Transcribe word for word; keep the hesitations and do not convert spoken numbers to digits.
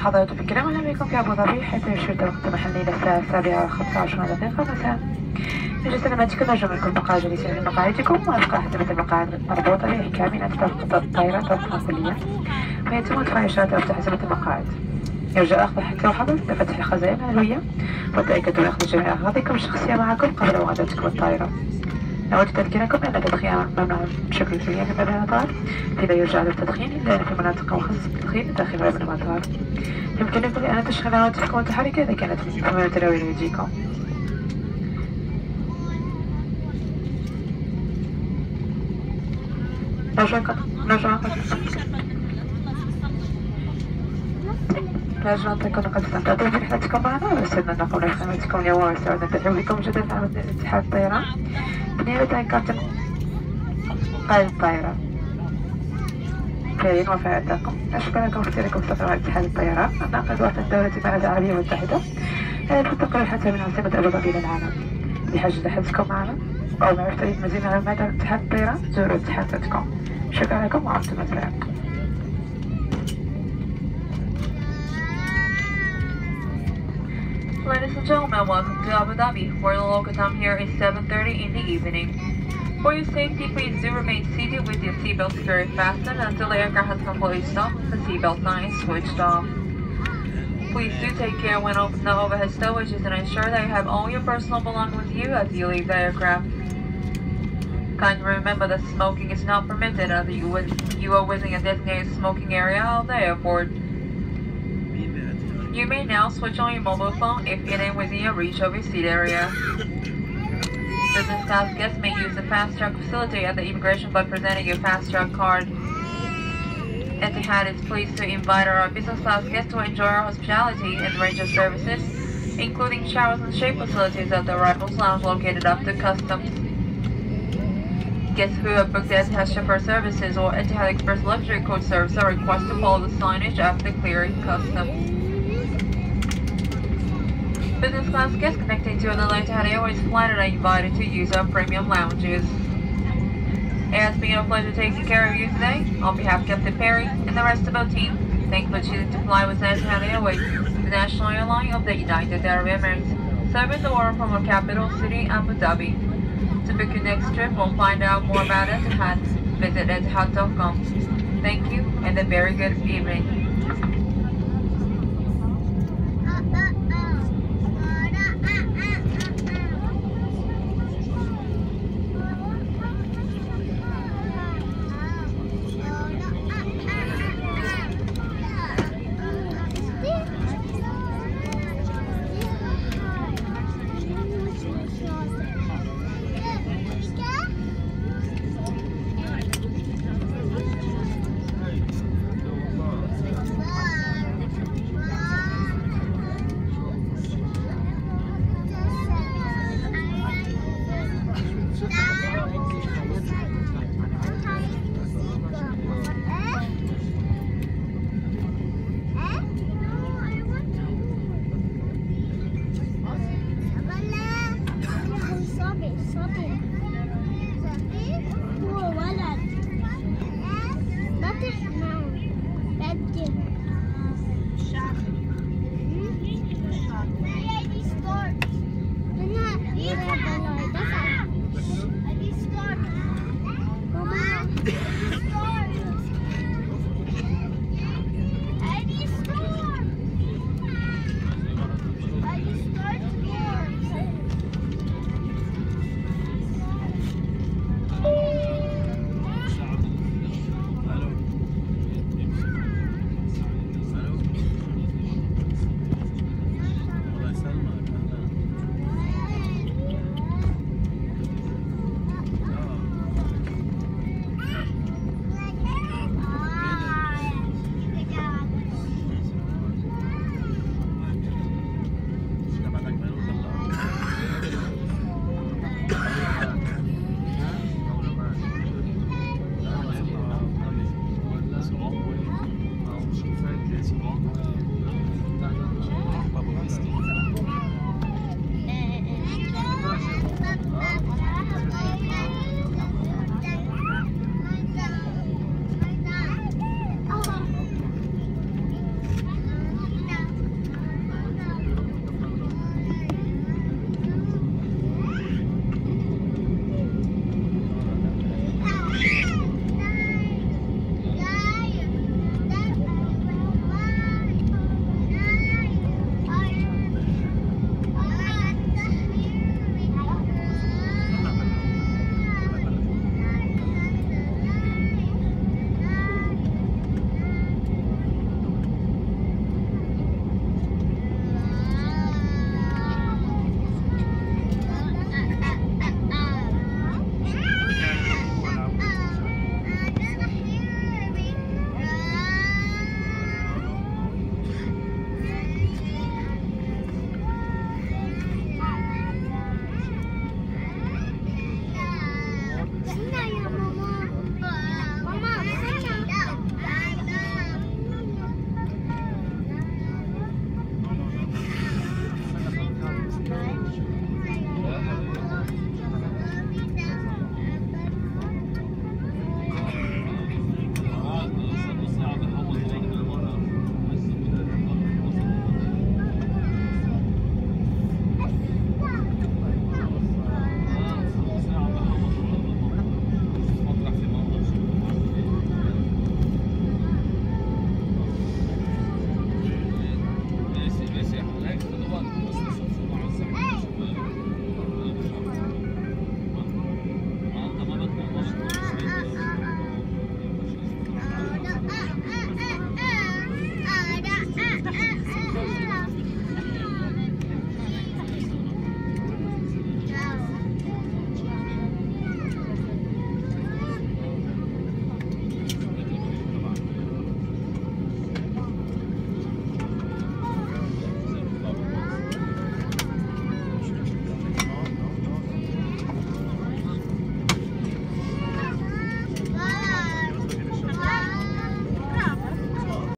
حضرات الكرام، أهلا بكم في أبو ظبي، حيث يشير توقيت محلي للساعة السابعة وخمسة وعشرون دقيقة مساء. نرجو سلامتكم، نرجو منكم البقاء جالسين في مقاعدكم وإبقاء حزمة المقاعد مربوطة لإحكام نفس توقيت الطائرة توقفا كليا، ويتم إطفاء إشارة ربط حزمة المقاعد. يرجى أخذ الحث والحذر لفتح الخزائن الهوية وتأكدوا من أخذ جميع أغراضكم الشخصية معكم قبل مغادرتكم الطائرة. نود تذكيركم بأن التدخين ممنوع بشكل كلي في مبنى المطار، لذا يرجى للتدخين إلا في مناطق مخصصة للتدخين داخل مبنى المطار. يمكنكم أن تشغلوا هواتفكم المتحركة إذا كانت في متناول أيديكم. نرجو نرجو نرجو أن تكونوا قد استمتعتم برحلتكم معنا، ويسعدنا أن نقوم بخدمتكم اليوم، ويسعدنا الترحيب بكم جدا في عمل اتحاد الطيران بنيابة عن كابتن قائد الطائرة. كريم وفاءتكم، أشكركم اختياركم السفر مع اتحاد الطيران الناقد وفد الدولة الإمارات العربية المتحدة لتنتقل حتى من عاصمة أبو ظبي للعالم. بحاجة رحلتكم معنا أو معرفة أي مزيد من معلومات عن اتحاد الطيران زوروا اتحاد دوت كوم. شكرا لكم وعمتم السلام. Ladies and gentlemen, welcome to Abu Dhabi, where the local time here is seven thirty in the evening. For your safety, please do remain seated with your seatbelt securely fastened until the aircraft has completely stopped and the seatbelt sign is switched off. Please do take care when opening the overhead stowages and ensure that you have all your personal belongings with you as you leave the aircraft. Kindly remember that smoking is not permitted as you, you are within a designated smoking area of the airport. You may now switch on your mobile phone if it is within your reach of your seat area. Business class guests may use the fast track facility at the immigration by presenting your fast track card. Etihad is pleased to invite our business class guests to enjoy our hospitality and range of services, including showers and shave facilities at the arrivals lounge located after customs. Guests who have booked the Etihad chauffeur services or Etihad Express luxury coach service are requested to follow the signage after clearing customs. Business class guests connecting to another Etihad Airways flight are invited to use our premium lounges. It has been a pleasure taking care of you today. On behalf of Captain Perry and the rest of our team, thank you for choosing to fly with Etihad Airways, the national airline of the United Arab Emirates, serving the world from our capital city, Abu Dhabi. To book your next trip or find out more about Etihad, visit etihad dot com. Thank you and a very good evening.